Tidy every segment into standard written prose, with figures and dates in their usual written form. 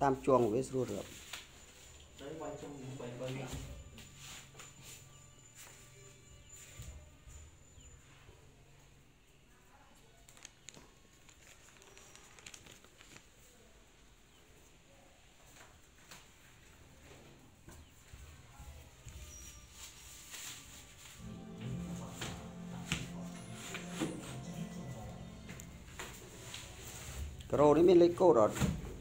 tam chuông với rùa được rồi đấy mình lấy cô rồi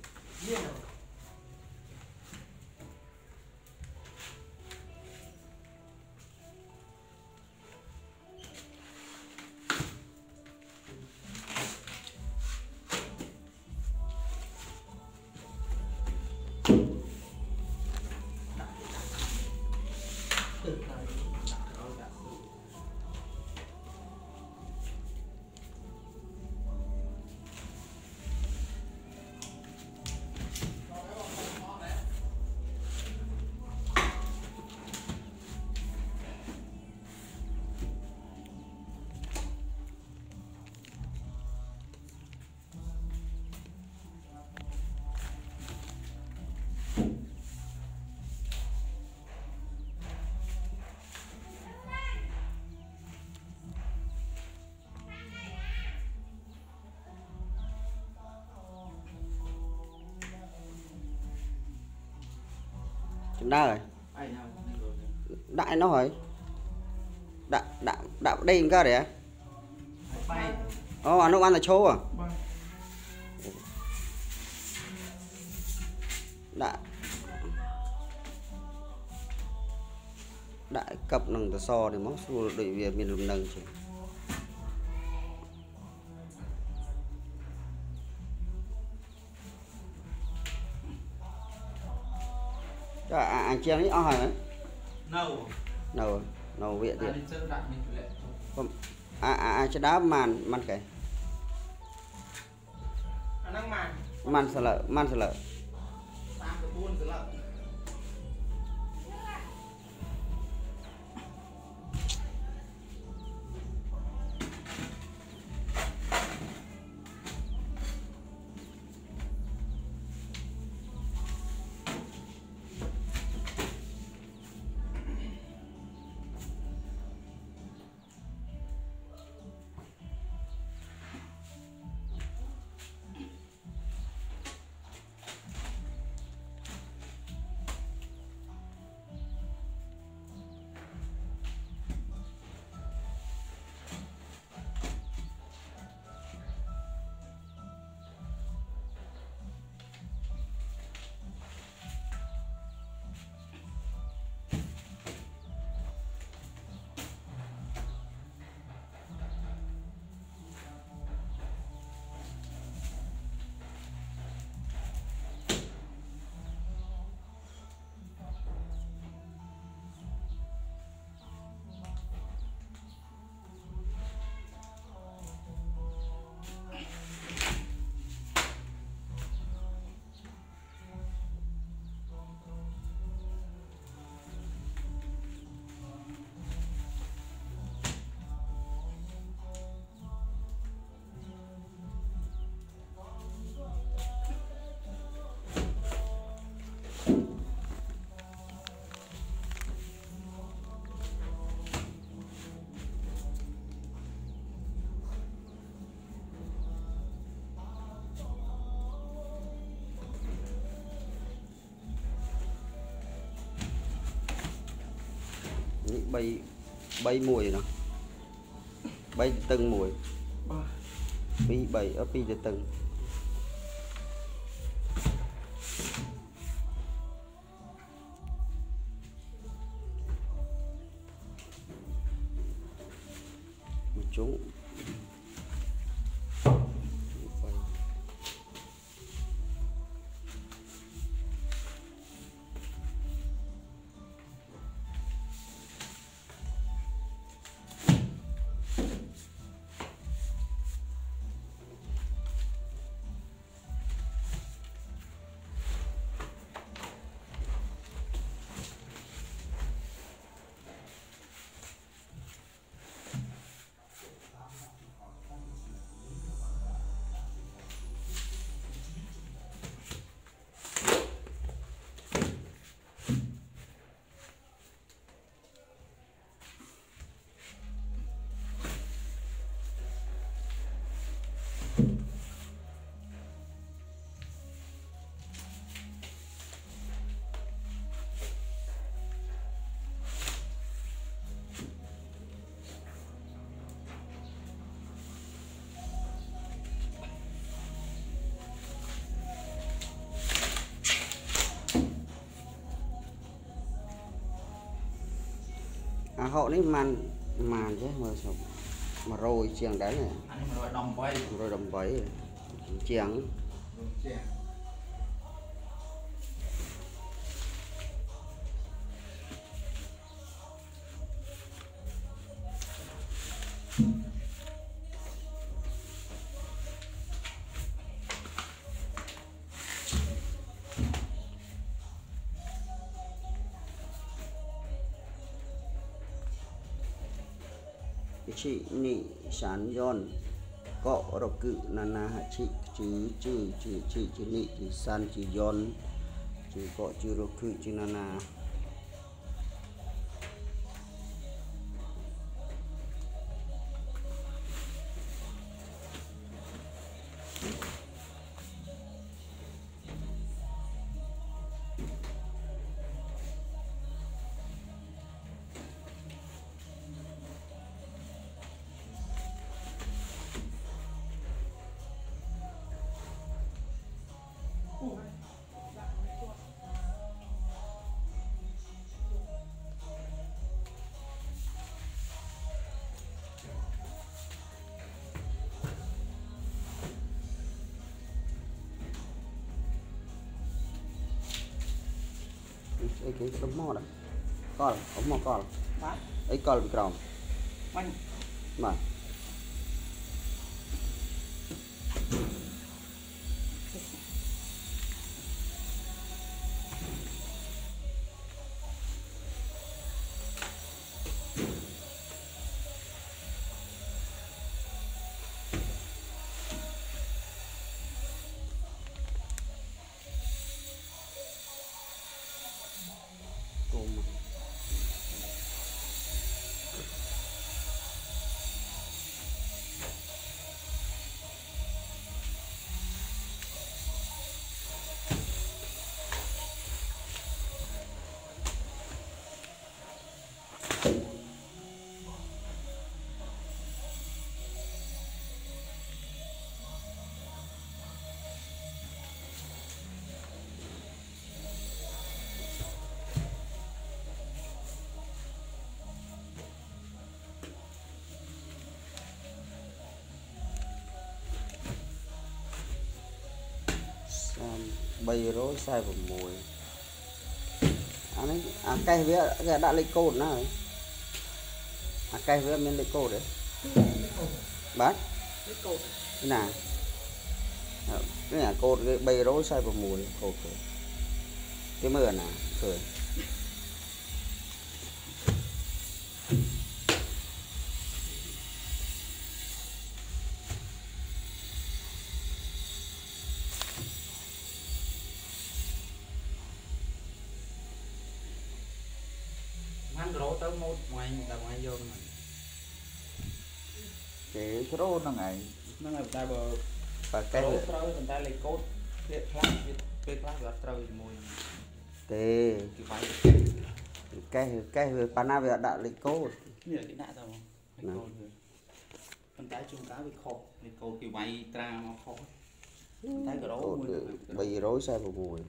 đa rồi đại nó hỏi đã đây cái đấy nó ăn là chô à đại cặp nằng so để móc xua đội về miền lục nằng chứ anh chị ấy hỏi nâu viện thì cho đá màn cái man sờ lợ bay mùi nó bay từng mùi bay ở pi từng chúng họ này màn chứ mà rồi chiang đấy này rồi đồng bấy chiang chị nị sán giòn cọ độc cự nana chị chứ nị chị san chị giòn chị cọ chứ độc cự chứ nana cái tấm mò đó con ống mò con ấy con bị còng mà bay rối sai vào mùi anh cây với đã lấy code nữa cây với mình lấy code đấy bác cái nào cái nhà code cái bay rối sai vào mùi code cái mưa nào cười ăn rổ tới một ngoài vô mà cái rô nó ngày ta bờ và cái rổ tới người ta lấy cốt việc class gặp trời mùi cái pana về đã lấy code như cái nạ sao không con tái chung cá bị khô lấy code kiểu bay tra nó khô tái cái rổ bay rối sai vào mùi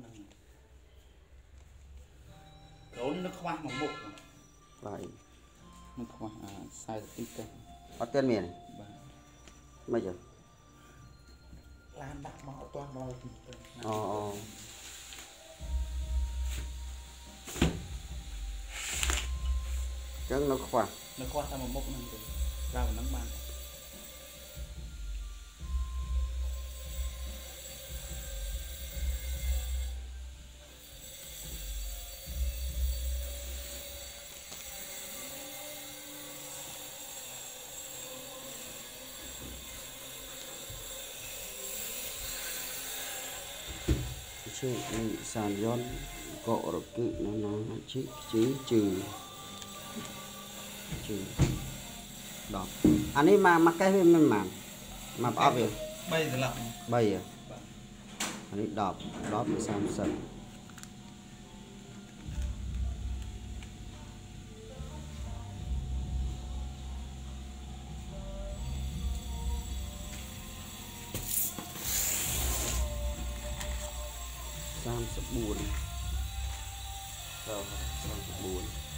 rổ nó khoa một mục vậy nó khoa sai tích cái bắt tên miền bây giờ làm đặt mỏ toàn rồi chắc nó khoa ra một mục này ra một nắng bàn sàn giòn cọ được cự nó chứ đó anh ấy mà cái mình mà bao nhiêu bây giờ lọc bây à anh ấy đọc để xem sân buồn rồi buồn